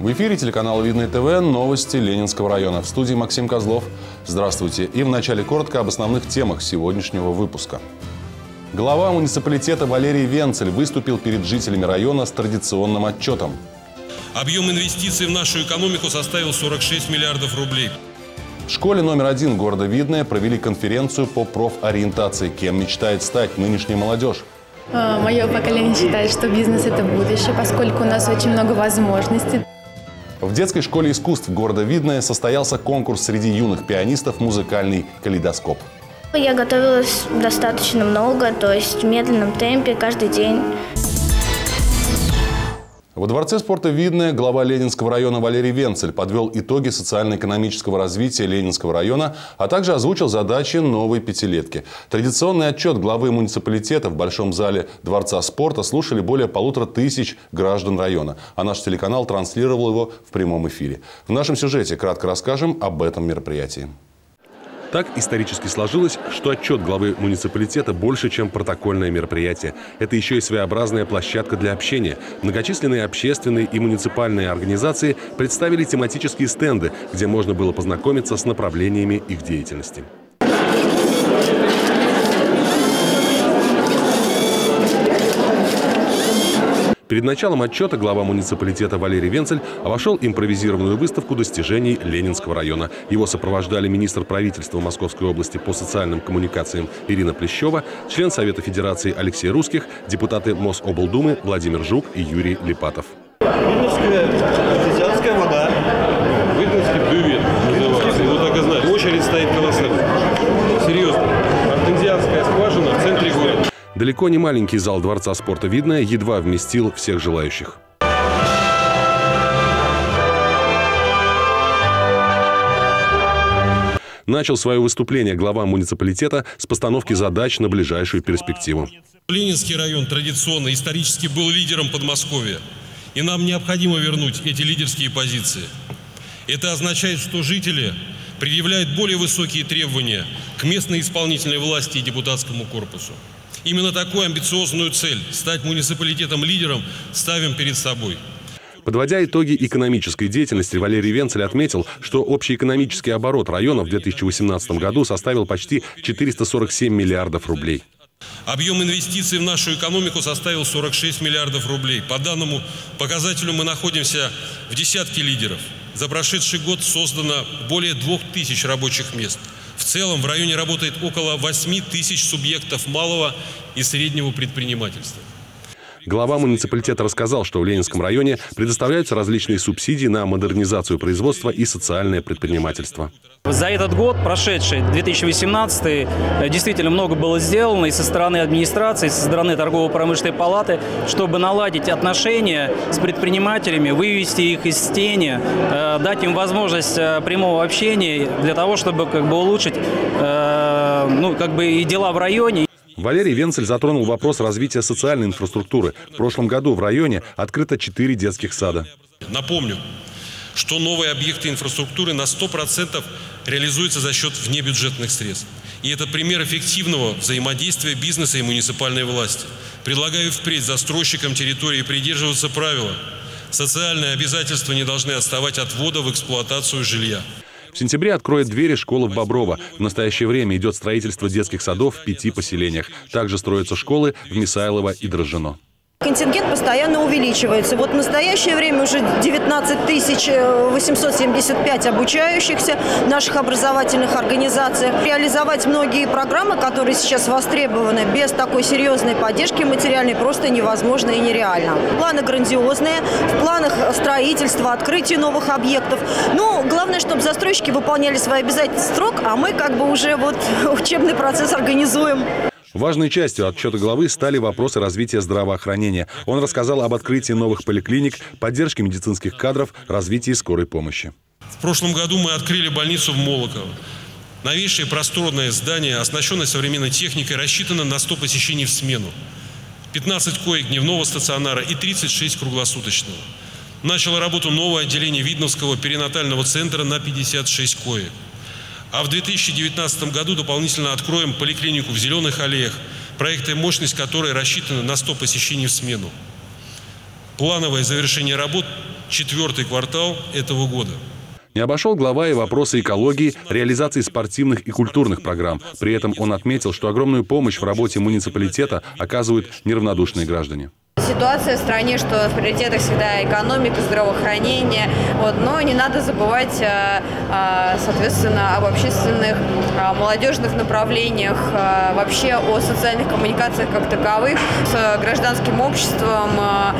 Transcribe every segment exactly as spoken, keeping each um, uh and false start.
В эфире телеканала Видное ТВ новости Ленинского района. В студии Максим Козлов. Здравствуйте. И вначале коротко об основных темах сегодняшнего выпуска. Глава муниципалитета Валерий Венцель выступил перед жителями района с традиционным отчетом. Объем инвестиций в нашу экономику составил сорок шесть миллиардов рублей. В школе номер один города Видное провели конференцию по профориентации. Кем мечтает стать нынешняя молодежь? Мое поколение считает, что бизнес – это будущее, поскольку у нас очень много возможностей. В детской школе искусств города Видное состоялся конкурс среди юных пианистов «Музыкальный калейдоскоп». Я готовилась достаточно много, то есть в медленном темпе каждый день. Во Дворце спорта Видное глава Ленинского района Валерий Венцель подвел итоги социально-экономического развития Ленинского района, а также озвучил задачи новой пятилетки. Традиционный отчет главы муниципалитета в Большом зале Дворца спорта слушали более полутора тысяч граждан района, а наш телеканал транслировал его в прямом эфире. В нашем сюжете кратко расскажем об этом мероприятии. Так исторически сложилось, что отчет главы муниципалитета больше, чем протокольное мероприятие. Это еще и своеобразная площадка для общения. Многочисленные общественные и муниципальные организации представили тематические стенды, где можно было познакомиться с направлениями их деятельности. Перед началом отчета глава муниципалитета Валерий Венцель обошел импровизированную выставку достижений Ленинского района. Его сопровождали министр правительства Московской области по социальным коммуникациям Ирина Плещева, член Совета Федерации Алексей Русских, депутаты Мособлдумы Владимир Жук и Юрий Липатов. Видновская артезианская вода. Видновский бювет называется. Его так и знают. Очередь стоит колоссальная. Серьезно. Артезианская скважина в центре города. Далеко не маленький зал Дворца спорта Видное едва вместил всех желающих. Начал свое выступление глава муниципалитета с постановки задач на ближайшую перспективу. Ленинский район традиционно, исторически был лидером Подмосковья. И нам необходимо вернуть эти лидерские позиции. Это означает, что жители предъявляют более высокие требования к местной исполнительной власти и депутатскому корпусу. Именно такую амбициозную цель – стать муниципалитетом-лидером – ставим перед собой. Подводя итоги экономической деятельности, Валерий Венцель отметил, что общий экономический оборот района в две тысячи восемнадцатом году составил почти четыреста сорок семь миллиардов рублей. Объем инвестиций в нашу экономику составил сорок шесть миллиардов рублей. По данному показателю мы находимся в десятке лидеров. За прошедший год создано более двух тысяч рабочих мест. В целом в районе работает около восьми тысяч субъектов малого и среднего предпринимательства. Глава муниципалитета рассказал, что в Ленинском районе предоставляются различные субсидии на модернизацию производства и социальное предпринимательство. За этот год, прошедший, две тысячи восемнадцатый, действительно много было сделано и со стороны администрации, и со стороны торгово-промышленной палаты, чтобы наладить отношения с предпринимателями, вывести их из тени, дать им возможность прямого общения для того, чтобы как бы улучшить ну, как бы и дела в районе. Валерий Венцель затронул вопрос развития социальной инфраструктуры. В прошлом году в районе открыто четыре детских сада. Напомню, что новые объекты инфраструктуры на сто процентов реализуются за счет внебюджетных средств. И это пример эффективного взаимодействия бизнеса и муниципальной власти. Предлагаю впредь застройщикам территории придерживаться правила. Социальные обязательства не должны отставать от ввода в эксплуатацию жилья. В сентябре откроет двери школа в Боброво. В настоящее время идет строительство детских садов в пяти поселениях. Также строятся школы в Мисайлово и Дрожжино. Контингент постоянно увеличивается. Вот в настоящее время уже девятнадцать тысяч восемьсот семьдесят пять обучающихся в наших образовательных организациях. Реализовать многие программы, которые сейчас востребованы, без такой серьезной поддержки материальной просто невозможно и нереально. Планы грандиозные, в планах строительства, открытия новых объектов. Но главное, чтобы застройщики выполняли свои обязательства в срок, а мы как бы уже вот учебный процесс организуем. Важной частью отчета главы стали вопросы развития здравоохранения. Он рассказал об открытии новых поликлиник, поддержке медицинских кадров, развитии скорой помощи. В прошлом году мы открыли больницу в Молоково. Новейшее просторное здание, оснащенное современной техникой, рассчитано на сто посещений в смену. пятнадцать коек дневного стационара и тридцать шесть круглосуточного. Начало работу новое отделение Видновского перинатального центра на пятьдесят шесть коек. А в две тысячи девятнадцатом году дополнительно откроем поликлинику в Зеленых аллеях, проектная мощность которой рассчитана на сто посещений в смену. Плановое завершение работ четвертый квартал этого года. Не обошел глава и вопросы экологии, реализации спортивных и культурных программ. При этом он отметил, что огромную помощь в работе муниципалитета оказывают неравнодушные граждане. Ситуация в стране, что в приоритетах всегда экономика, здравоохранение, вот, но не надо забывать, соответственно, об общественных, молодежных направлениях, вообще о социальных коммуникациях как таковых, с гражданским обществом,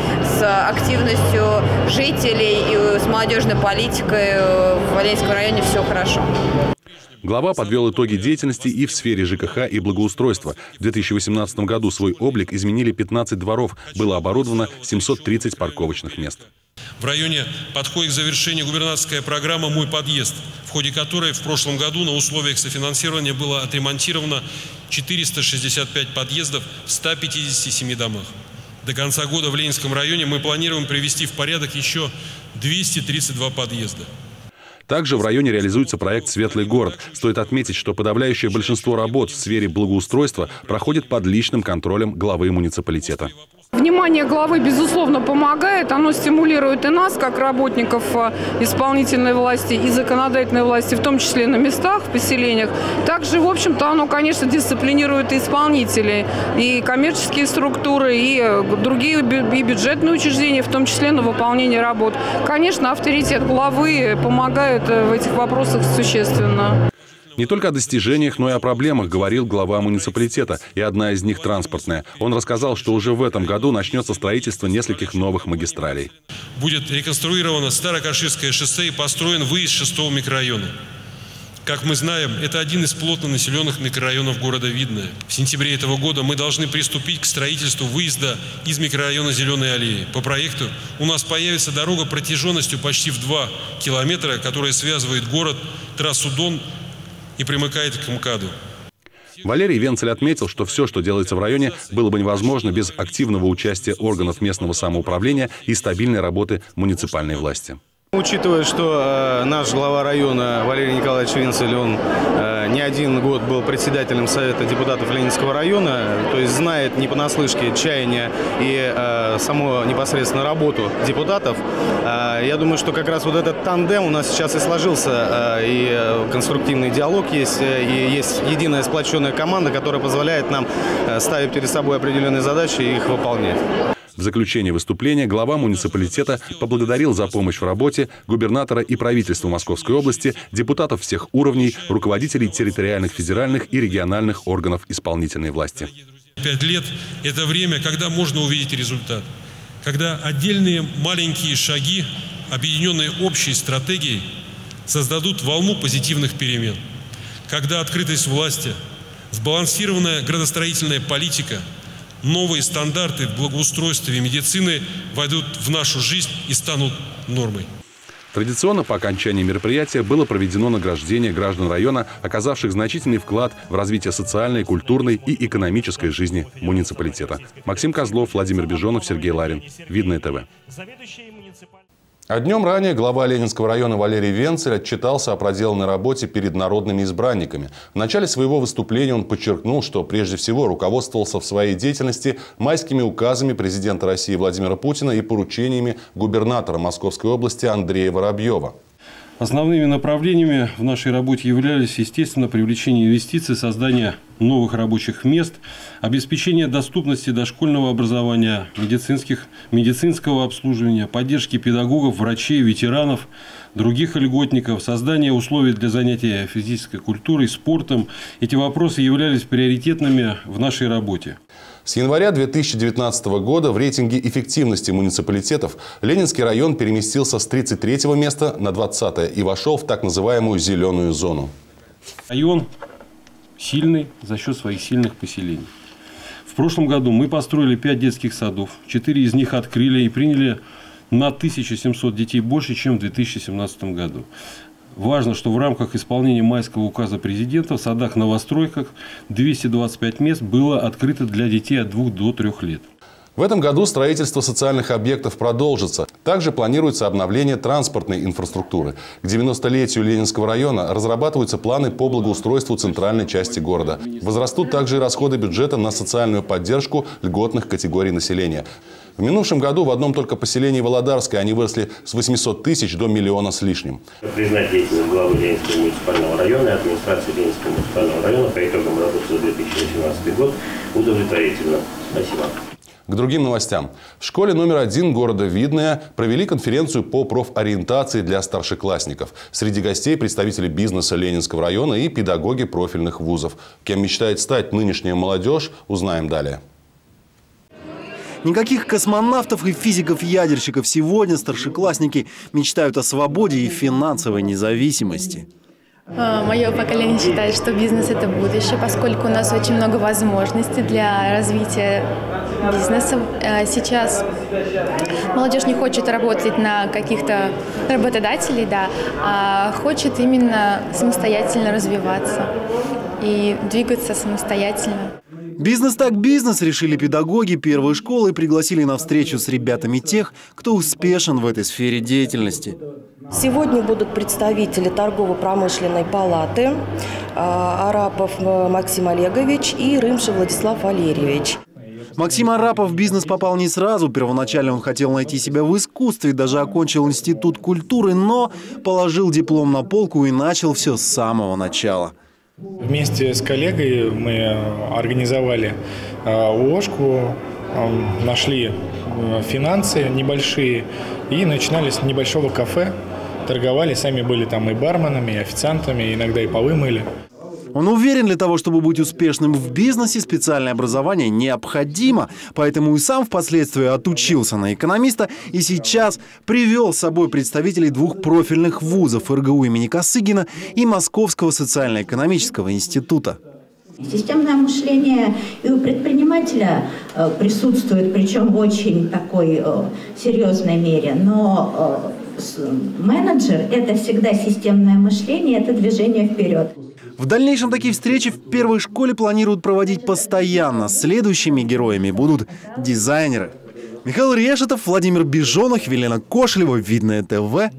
с активностью жителей и с молодежной политикой в Ленинском районе все хорошо. Глава подвел итоги деятельности и в сфере ЖКХ и благоустройства. В две тысячи восемнадцатом году свой облик изменили пятнадцать дворов, было оборудовано семьсот тридцать парковочных мест. В районе подходит к завершению губернаторская программа «Мой подъезд», в ходе которой в прошлом году на условиях софинансирования было отремонтировано четыреста шестьдесят пять подъездов в ста пятидесяти семи домах. До конца года в Ленинском районе мы планируем привести в порядок еще двести тридцать два подъезда. Также в районе реализуется проект «Светлый город». Стоит отметить, что подавляющее большинство работ в сфере благоустройства проходит под личным контролем главы муниципалитета. Внимание главы, безусловно, помогает. Оно стимулирует и нас, как работников исполнительной власти и законодательной власти, в том числе на местах, в поселениях. Также, в общем-то, оно, конечно, дисциплинирует и исполнителей, и коммерческие структуры, и другие и бюджетные учреждения, в том числе на выполнение работ. Конечно, авторитет главы помогает в этих вопросах существенно. Не только о достижениях, но и о проблемах говорил глава муниципалитета, и одна из них транспортная. Он рассказал, что уже в этом году начнется строительство нескольких новых магистралей. Будет реконструировано Старокаширское шоссе и построен выезд шестого микрорайона. Как мы знаем, это один из плотно населенных микрорайонов города Видное. В сентябре этого года мы должны приступить к строительству выезда из микрорайона Зеленой аллеи. По проекту у нас появится дорога протяженностью почти в два километра, которая связывает город, трассу Дон и примыкает к МКАДу. Валерий Венцель отметил, что все, что делается в районе, было бы невозможно без активного участия органов местного самоуправления и стабильной работы муниципальной власти. Учитывая, что э, наш глава района Валерий Николаевич Венцель, он э, не один год был председателем Совета депутатов Ленинского района, то есть знает не понаслышке чаяния и э, саму непосредственно работу депутатов, э, я думаю, что как раз вот этот тандем у нас сейчас и сложился, э, и конструктивный диалог есть, и есть единая сплоченная команда, которая позволяет нам э, ставить перед собой определенные задачи и их выполнять. В заключение выступления глава муниципалитета поблагодарил за помощь в работе губернатора и правительства Московской области, депутатов всех уровней, руководителей территориальных, федеральных и региональных органов исполнительной власти. Пять лет – это время, когда можно увидеть результат. Когда отдельные маленькие шаги, объединенные общей стратегией, создадут волну позитивных перемен. Когда открытость власти, сбалансированная градостроительная политика, новые стандарты в благоустройстве и медицины войдут в нашу жизнь и станут нормой. Традиционно по окончании мероприятия было проведено награждение граждан района, оказавших значительный вклад в развитие социальной, культурной и экономической жизни муниципалитета. Максим Козлов, Владимир Бежонов, Сергей Ларин. Видное ТВ. А днем ранее глава Ленинского района Валерий Венцель отчитался о проделанной работе перед народными избранниками. В начале своего выступления он подчеркнул, что прежде всего руководствовался в своей деятельности майскими указами президента России Владимира Путина и поручениями губернатора Московской области Андрея Воробьева. Основными направлениями в нашей работе являлись, естественно, привлечение инвестиций, создание новых рабочих мест, обеспечение доступности дошкольного образования, медицинских, медицинского обслуживания, поддержки педагогов, врачей, ветеранов, других льготников, создание условий для занятия физической культурой, спортом. Эти вопросы являлись приоритетными в нашей работе. С января две тысячи девятнадцатого года в рейтинге эффективности муниципалитетов Ленинский район переместился с тридцать третьего места на двадцатое и вошел в так называемую зеленую зону. Район сильный за счет своих сильных поселений. В прошлом году мы построили пять детских садов, четыре из них открыли и приняли на тысячу семьсот детей больше, чем в две тысячи семнадцатом году. Важно, что в рамках исполнения майского указа президента в садах-новостройках двести двадцать пять мест было открыто для детей от двух до трёх лет. В этом году строительство социальных объектов продолжится. Также планируется обновление транспортной инфраструктуры. К девяностолетию Ленинского района разрабатываются планы по благоустройству центральной части города. Возрастут также и расходы бюджета на социальную поддержку льготных категорий населения. В минувшем году в одном только поселении Володарское они выросли с восьмисот тысяч до миллиона с лишним. Признать деятельность главы Ленинского муниципального района и администрации Ленинского муниципального района по итогам работы за две тысячи восемнадцатый год удовлетворительно. Спасибо. К другим новостям. В школе номер один города Видное провели конференцию по профориентации для старшеклассников. Среди гостей представители бизнеса Ленинского района и педагоги профильных вузов. Кем мечтает стать нынешняя молодежь, узнаем далее. Никаких космонавтов и физиков-ядерщиков. Сегодня старшеклассники мечтают о свободе и финансовой независимости. Мое поколение считает, что бизнес – это будущее, поскольку у нас очень много возможностей для развития бизнеса. Сейчас молодежь не хочет работать на каких-то работодателей, да, а хочет именно самостоятельно развиваться и двигаться самостоятельно. Бизнес так бизнес, решили педагоги первой школы и пригласили на встречу с ребятами тех, кто успешен в этой сфере деятельности. Сегодня будут представители торгово-промышленной палаты Арапов Максим Олегович и Рымшев Владислав Валерьевич. Максим Арапов в бизнес попал не сразу. Первоначально он хотел найти себя в искусстве, даже окончил институт культуры, но положил диплом на полку и начал все с самого начала. Вместе с коллегой мы организовали ООшку, нашли финансы небольшие и начинали с небольшого кафе. Торговали, сами были там и барменами, и официантами, иногда и полы мыли. Он уверен, для того, чтобы быть успешным в бизнесе, специальное образование необходимо. Поэтому и сам впоследствии отучился на экономиста и сейчас привел с собой представителей двух профильных вузов – эр гэ у имени Косыгина и Московского социально-экономического института. Системное мышление и у предпринимателя присутствует, причем в очень такой серьезной мере. Но менеджер – это всегда системное мышление, это движение вперед. В дальнейшем такие встречи в первой школе планируют проводить постоянно. Следующими героями будут дизайнеры. Михаил Решетов, Владимир Бежонов, Елена Кошелева, Видное ТВ.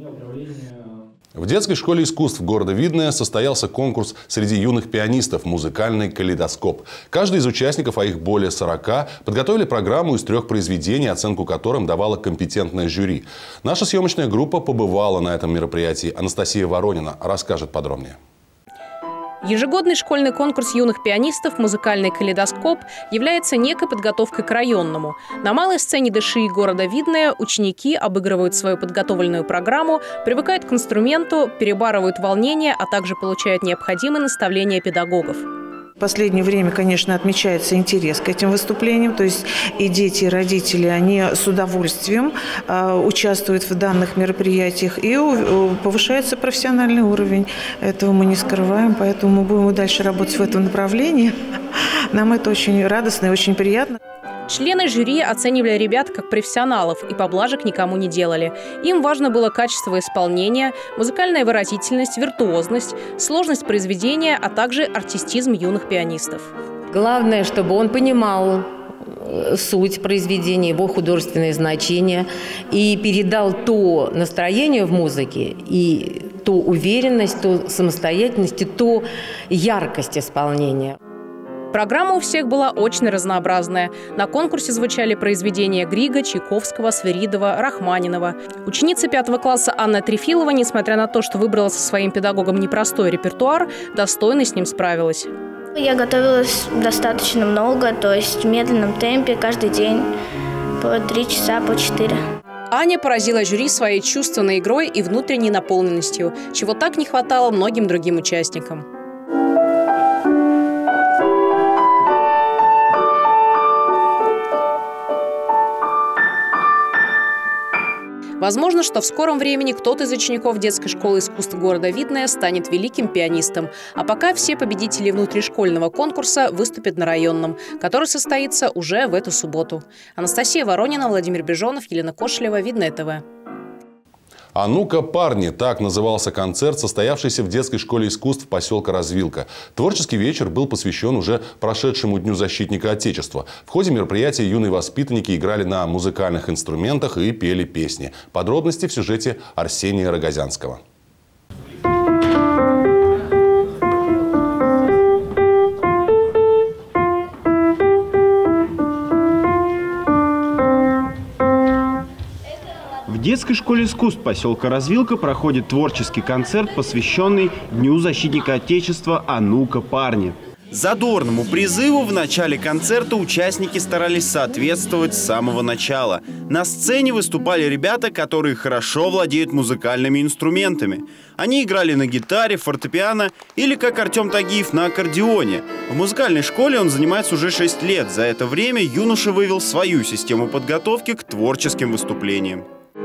В детской школе искусств города Видное состоялся конкурс среди юных пианистов «Музыкальный калейдоскоп». Каждый из участников, а их более сорока, подготовили программу из трех произведений, оценку которым давала компетентное жюри. Наша съемочная группа побывала на этом мероприятии. Анастасия Воронина расскажет подробнее. Ежегодный школьный конкурс юных пианистов «Музыкальный калейдоскоп» является некой подготовкой к районному. На малой сцене ДШИ города Видное ученики обыгрывают свою подготовленную программу, привыкают к инструменту, перебарывают волнение, а также получают необходимые наставления педагогов. В последнее время, конечно, отмечается интерес к этим выступлениям, то есть и дети, и родители, они с удовольствием э, участвуют в данных мероприятиях, и э, повышается профессиональный уровень. Этого мы не скрываем, поэтому мы будем дальше работать в этом направлении. Нам это очень радостно и очень приятно. Члены жюри оценивали ребят как профессионалов и поблажек никому не делали. Им важно было качество исполнения, музыкальная выразительность, виртуозность, сложность произведения, а также артистизм юных пианистов. Главное, чтобы он понимал суть произведения, его художественное значение и передал то настроение в музыке и ту уверенность, ту самостоятельность и ту яркость исполнения. Программа у всех была очень разнообразная. На конкурсе звучали произведения Грига, Чайковского, Свиридова, Рахманинова. Ученица пятого класса Анна Трефилова, несмотря на то, что выбрала со своим педагогом непростой репертуар, достойно с ним справилась. Я готовилась достаточно много, то есть в медленном темпе каждый день по три часа, по четыре. Аня поразила жюри своей чувственной игрой и внутренней наполненностью, чего так не хватало многим другим участникам. Возможно, что в скором времени кто-то из учеников детской школы искусств города Видное станет великим пианистом. А пока все победители внутришкольного конкурса выступят на районном, который состоится уже в эту субботу. Анастасия Воронина, Владимир Бежонов, Елена Кошелева, Видное ТВ. «А ну-ка, парни!» – так назывался концерт, состоявшийся в детской школе искусств поселка Развилка. Творческий вечер был посвящен уже прошедшему Дню защитника Отечества. В ходе мероприятия юные воспитанники играли на музыкальных инструментах и пели песни. Подробности в сюжете Арсения Рогозянского. детской школе искусств поселка Развилка проходит творческий концерт, посвященный Дню защитника Отечества «А ну-ка, парни!». Задорному призыву в начале концерта участники старались соответствовать с самого начала. На сцене выступали ребята, которые хорошо владеют музыкальными инструментами. Они играли на гитаре, фортепиано или, как Артем Тагиев, на аккордеоне. В музыкальной школе он занимается уже шесть лет. За это время юноша вывел свою систему подготовки к творческим выступлениям.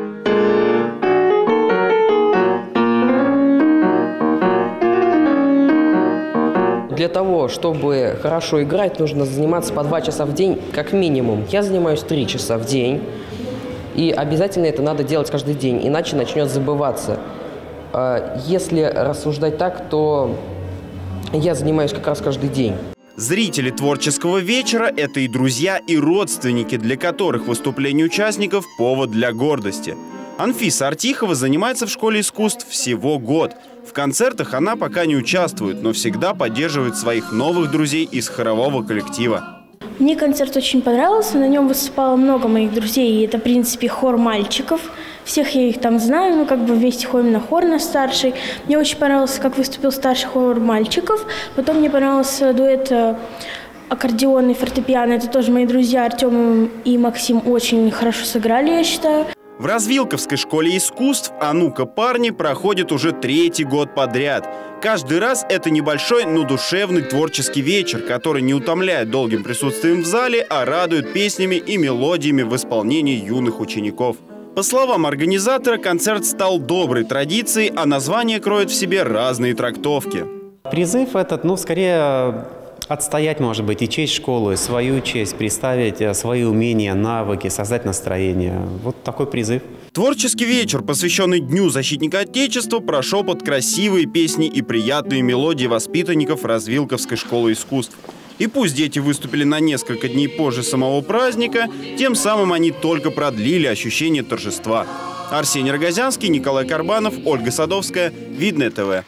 Для того, чтобы хорошо играть, нужно заниматься по два часа в день как минимум. Я занимаюсь три часа в день. И обязательно это надо делать каждый день, иначе начнет забываться. Если рассуждать так, то я занимаюсь как раз каждый день. Зрители творческого вечера – это и друзья, и родственники, для которых выступление участников – повод для гордости. Анфиса Артихова занимается в школе искусств всего год. В концертах она пока не участвует, но всегда поддерживает своих новых друзей из хорового коллектива. Мне концерт очень понравился, на нем выступало много моих друзей, и это, в принципе, хор мальчиков. Всех я их там знаю, мы как бы вместе ходим на хор, на старший. Мне очень понравилось, как выступил старший хор мальчиков. Потом мне понравился дуэт аккордеон и фортепиано. Это тоже мои друзья Артем и Максим очень хорошо сыграли, я считаю. В Развилковской школе искусств «А ну-ка, парни» проходит уже третий год подряд. Каждый раз это небольшой, но душевный творческий вечер, который не утомляет долгим присутствием в зале, а радует песнями и мелодиями в исполнении юных учеников. По словам организатора, концерт стал доброй традицией, а название кроет в себе разные трактовки. Призыв этот, ну, скорее отстоять, может быть, и честь школы, и свою честь, представить свои умения, навыки, создать настроение. Вот такой призыв. Творческий вечер, посвященный Дню защитника Отечества, прошел под красивые песни и приятные мелодии воспитанников Развилковской школы искусств. И пусть дети выступили на несколько дней позже самого праздника, тем самым они только продлили ощущение торжества. Арсений Рогозянский, Николай Карбанов, Ольга Садовская, Видное ТВ.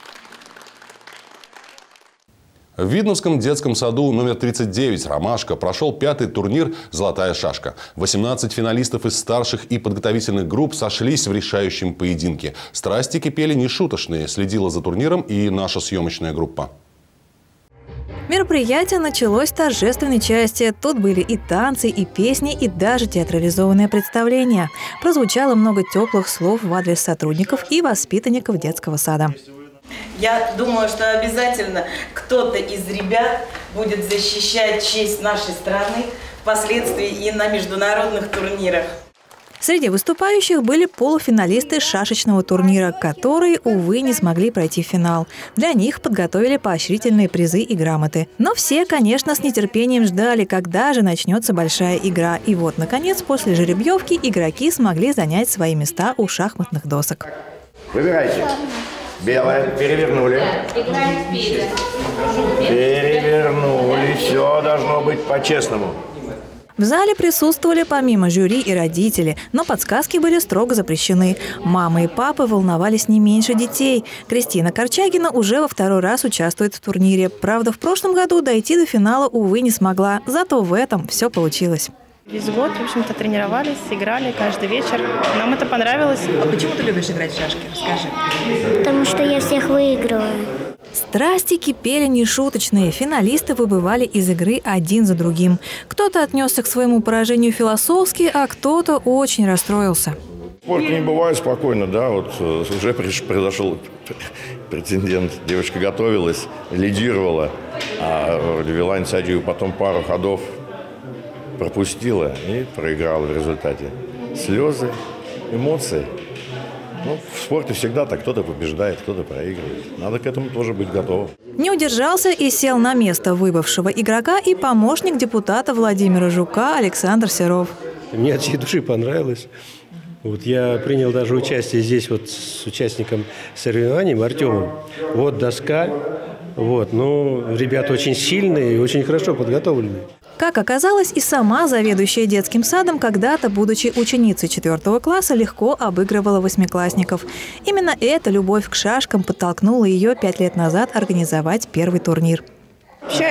В Видновском детском саду номер тридцать девять «Ромашка» прошел пятый турнир «Золотая шашка». восемнадцать финалистов из старших и подготовительных групп сошлись в решающем поединке. Страсти кипели нешуточные. Следила за турниром и наша съемочная группа. Мероприятие началось с торжественной части. Тут были и танцы, и песни, и даже театрализованное представление. Прозвучало много теплых слов в адрес сотрудников и воспитанников детского сада. Я думаю, что обязательно кто-то из ребят будет защищать честь нашей страны впоследствии и на международных турнирах. Среди выступающих были полуфиналисты шашечного турнира, которые, увы, не смогли пройти в финал. Для них подготовили поощрительные призы и грамоты. Но все, конечно, с нетерпением ждали, когда же начнется большая игра. И вот, наконец, после жеребьевки игроки смогли занять свои места у шахматных досок. Выбирайте. Белое. Перевернули. Перевернули. Все должно быть по-честному. В зале присутствовали помимо жюри и родители, но подсказки были строго запрещены. Мамы и папы волновались не меньше детей. Кристина Корчагина уже во второй раз участвует в турнире. Правда, в прошлом году дойти до финала, увы, не смогла. Зато в этом все получилось. Весь год, в общем-то, тренировались, играли каждый вечер. Нам это понравилось. А почему ты любишь играть в шашки? Расскажи. Потому что я всех выигрываю. Страсти кипели нешуточные. Финалисты выбывали из игры один за другим. Кто-то отнесся к своему поражению философски, а кто-то очень расстроился. Спорт не бывает спокойно, да, вот уже произошел претендент. Девочка готовилась, лидировала, а вела инициативу, потом пару ходов пропустила и проиграла в результате. Слезы, эмоции. Ну, в спорте всегда так. Кто-то побеждает, кто-то проигрывает. Надо к этому тоже быть готовым. Не удержался и сел на место выбывшего игрока и помощник депутата Владимира Жука Александр Серов. Мне от всей души понравилось. Вот я принял даже участие здесь вот с участником соревнований Артемом. Вот доска. Вот, ну, ребята очень сильные и очень хорошо подготовленные. Как оказалось, и сама заведующая детским садом, когда-то, будучи ученицей четвертого класса, легко обыгрывала восьмиклассников. Именно эта любовь к шашкам подтолкнула ее пять лет назад организовать первый турнир. Общаюсь с родителями.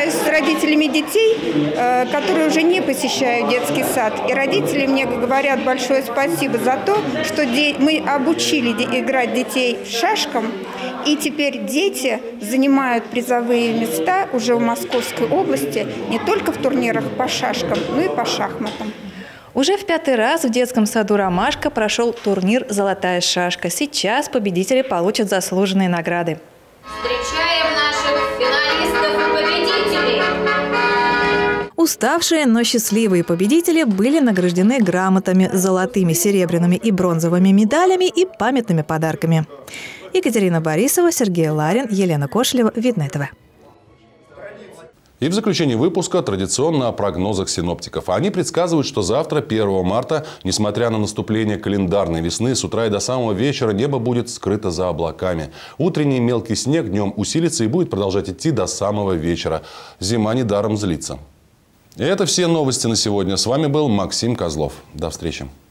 родителями детей, которые уже не посещают детский сад. И родители мне говорят большое спасибо за то, что мы обучили играть детей шашкам, и теперь дети занимают призовые места уже в Московской области не только в турнирах по шашкам, но и по шахматам. Уже в пятый раз в детском саду «Ромашка» прошел турнир «Золотая шашка». Сейчас победители получат заслуженные награды. Встречаем наших финалистов и победителей! Уставшие, но счастливые победители были награждены грамотами, золотыми, серебряными и бронзовыми медалями и памятными подарками. Екатерина Борисова, Сергей Ларин, Елена Кошелева, Видное ТВ. И в заключении выпуска традиционно о прогнозах синоптиков. Они предсказывают, что завтра, первого марта, несмотря на наступление календарной весны, с утра и до самого вечера небо будет скрыто за облаками. Утренний мелкий снег днем усилится и будет продолжать идти до самого вечера. Зима недаром злится. И это все новости на сегодня. С вами был Максим Козлов. До встречи.